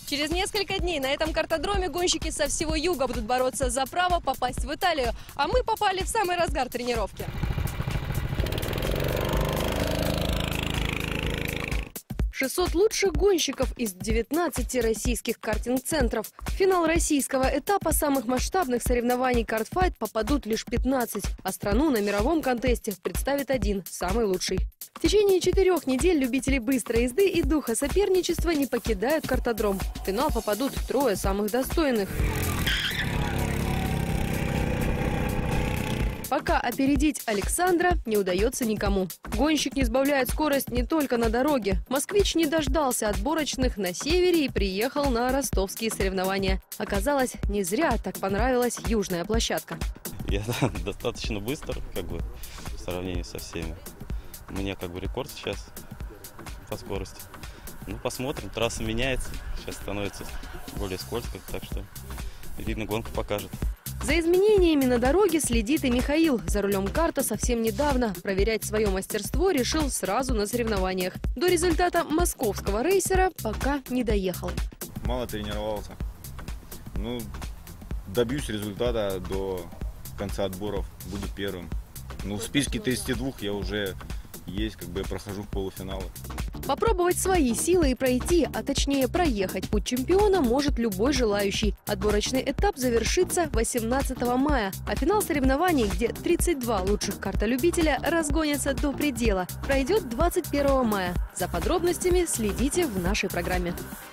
Через несколько дней на этом картодроме гонщики со всего юга будут бороться за право попасть в Италию. А мы попали в самый разгар тренировки. «600 лучших гонщиков из 19 российских картинг-центров». В финал российского этапа самых масштабных соревнований «Картфайт» попадут лишь 15, а страну на мировом контесте представит один, самый лучший. В течение 4 недель любители быстрой езды и духа соперничества не покидают картодром. В финал попадут 3 самых достойных. Пока опередить Александра не удается никому. Гонщик не сбавляет скорость не только на дороге. Москвич не дождался отборочных на севере и приехал на ростовские соревнования. Оказалось, не зря так понравилась южная площадка. Я достаточно быстр, в сравнении со всеми. У меня рекорд сейчас по скорости. Ну, посмотрим, трасса меняется, сейчас становится более скользко, так что, видно, гонка покажет. За изменениями на дороге следит и Михаил. За рулем карта совсем недавно. Проверять свое мастерство решил сразу на соревнованиях. До результата московского рейсера пока не доехал. Мало тренировался. Ну, добьюсь результата до конца отборов, буду первым. Ну, в списке 32 я уже есть, я прохожу в полуфиналы. Попробовать свои силы и пройти, а точнее проехать путь чемпиона может любой желающий. Отборочный этап завершится 18 мая, а финал соревнований, где 32 лучших картолюбителя разгонятся до предела, пройдет 21 мая. За подробностями следите в нашей программе.